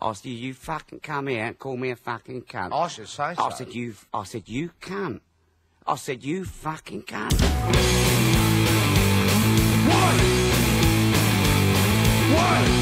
I said, you fucking come here and call me a fucking cunt. I should say so. I said, you cunt. I said, you fucking cunt. What?